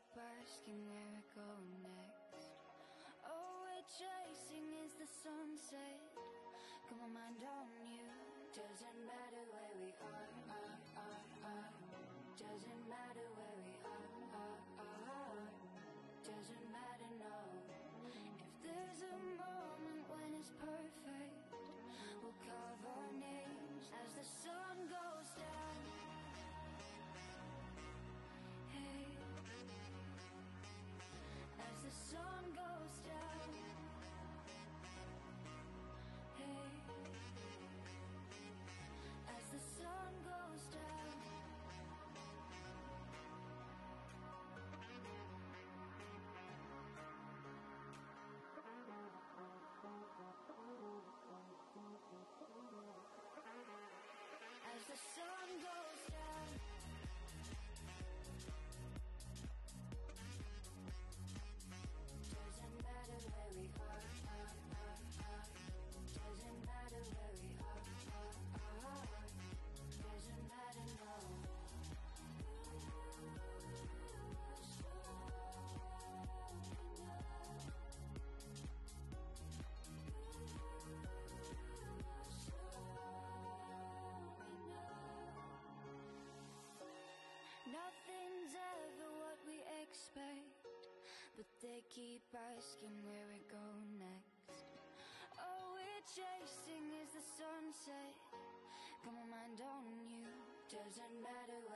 asking where we go next. Oh, we're chasing is the sunset. Got my mind on you. Doesn't matter where we are. Doesn't matter where we are. Doesn't matter, no. If there's a moment when it's perfect, we'll carve our names as the sun goes down. Hey, as the sun goes down. Hey, as the sun goes down. As the sun goes down. Doesn't matter where we are. Doesn't matter where we are. Doesn't matter, no. Nothing's ever what we expect, but they keep asking where we go next. Oh, we're chasing is the sunset. Got my mind on you. Doesn't matter